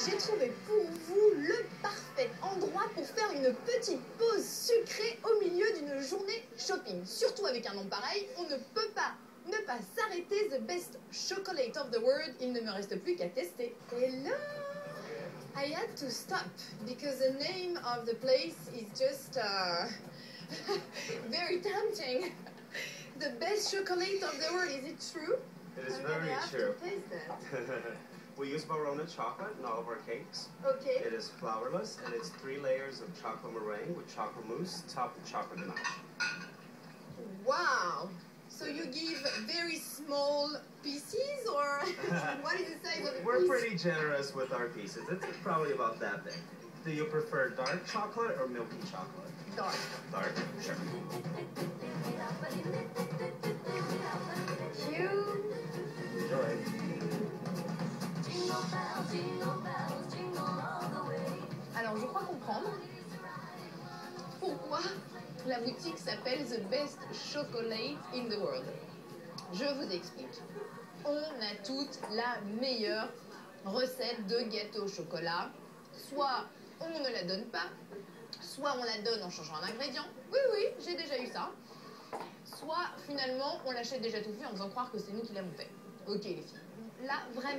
J'ai trouvé pour vous le parfait endroit pour faire une petite pause sucrée au milieu d'une journée shopping. Surtout avec un nom pareil, on ne peut pas ne pas s'arrêter. The best chocolate of the world. Il ne me reste plus qu'à tester. Hello! I had to stop because the name of the place is just very tempting. The best chocolate of the world. Is it true? It is I'm very gonna have true. to taste that. We use Barona chocolate in all of our cakes. Okay. It is flourless, and it's 3 layers of chocolate meringue with chocolate mousse topped with chocolate ganache. Wow! So you give very small pieces, or what is the size of the We're piece? pretty generous with our pieces. It's probably about that big. Do you prefer dark chocolate or milky chocolate? Dark. Dark? Sure. Cute. Enjoy. Alors, je crois comprendre pourquoi la boutique s'appelle The Best Chocolate in the World. Je vous explique. On a toute la meilleure recette de gâteau au chocolat. Soit on ne la donne pas, soit on la donne en changeant un ingrédient. Oui, oui, j'ai déjà eu ça. Soit finalement on l'achète déjà tout fait en faisant croire que c'est nous qui l'avons fait. Ok les filles. Là, vraiment.